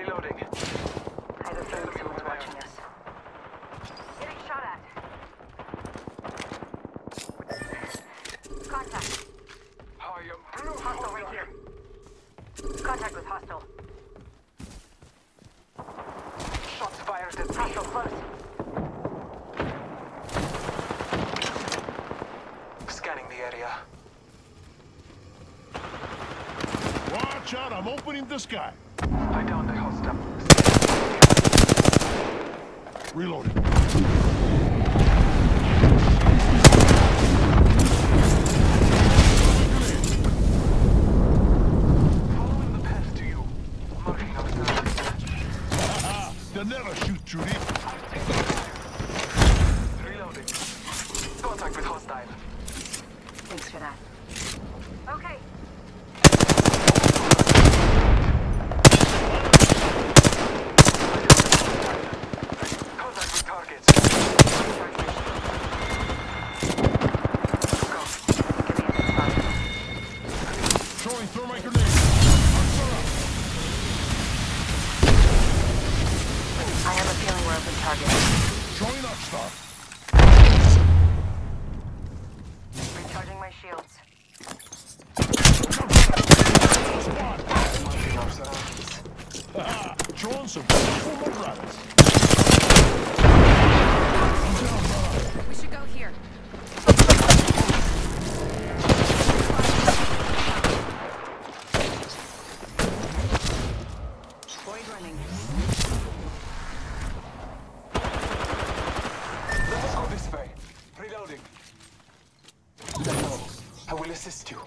Reloading. I have a feeling someone's watching us. Getting shot at. Contact. Hostile right here. Contact with hostile. Shots fired at me. Hostile close. Scanning the area. Watch out, I'm opening the sky. I downed a hostile. Reloading. Following the path to you. Marking our surroundings. They'll never shoot through this. Reloading. Contact with hostile. Thanks for that. Okay. Contact with targets. Throwing thermite grenade. I have a feeling we're open target. Throwing Upstar. Recharging my shields. Marking our surroundings. Throwing some powerful rabbits. We should go here. Void running. Let us go this way. Reloading. No, I will assist you.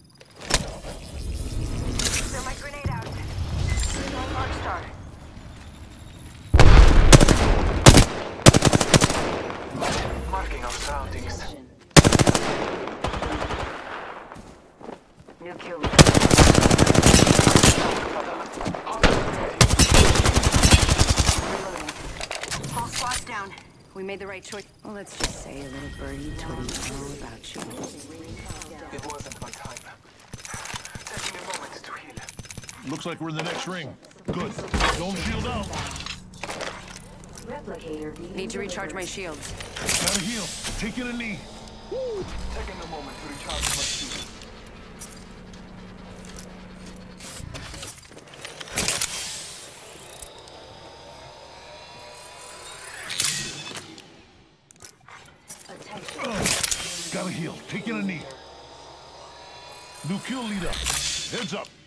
Throw my grenade out. Arc star. Marking our surroundings. New kill leader. Whole squad's down. We made the right choice. Well, let's just say a little birdie told me all about you. It wasn't my time. Taking a moment to heal. Looks like we're in the next ring. Good. Don't shield out. Need to recharge my shields. Gotta heal. Taking a knee. Taking a moment to recharge my shield. Gotta heal. Taking a knee. New kill leader. Heads up.